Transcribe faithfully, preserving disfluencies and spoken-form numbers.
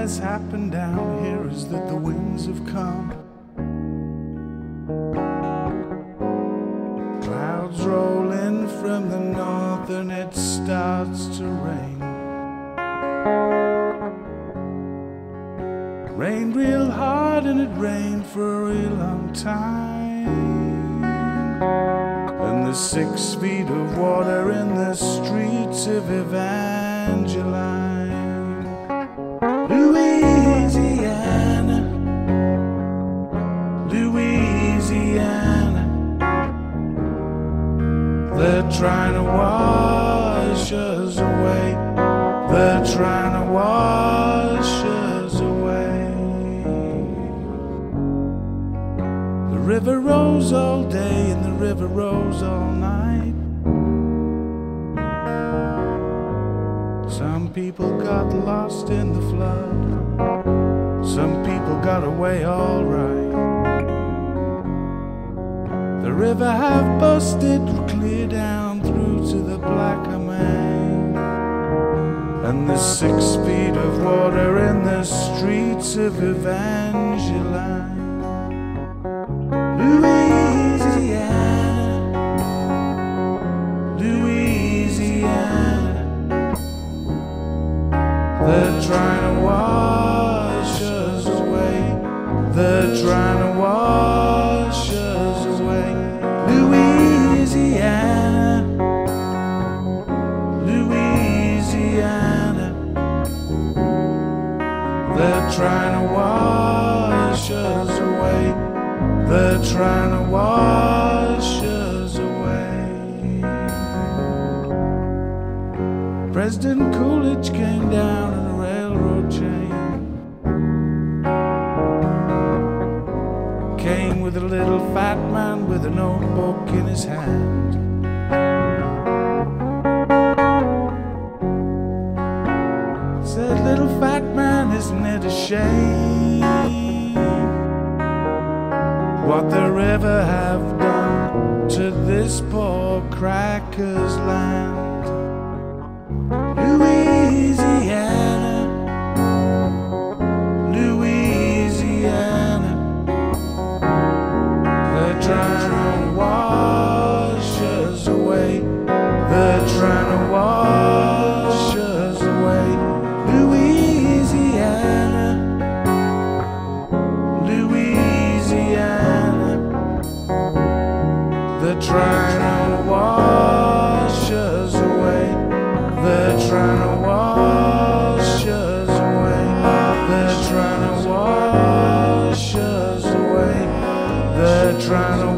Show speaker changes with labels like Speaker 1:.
Speaker 1: has happened down here is that the winds have come. Clouds roll in from the north and it starts to rain. Rained real hard and it rained for a real long time. And there's six feet of water in the streets of Evangeline, Louisiana, Louisiana. They're trying to wash us away. They're trying to wash us away. The river rolls all day and the river rolls all night. Some people got lost in the flood. Some people got away all right. The river have busted clear down through to the Blackaman. And there's six feet of water in the streets of Evangeline, Louisiana, Louisiana. They're trying to wash us away. They're trying to wash us away. Louisiana, Louisiana. They're trying to wash us away. They're trying to wash us away. President Coolidge came down in a railroad chain. Came with a little fat man with a notebook in his hand. Said, little fat man, isn't it a shame what the river have done to this poor cracker's land? Louisiana, Louisiana. They're trying to wash us away. They're trying to wash us away. Louisiana, Louisiana. They're trying to wash us away. They're trying to wash us away. They're trying to wash us away. They're trying to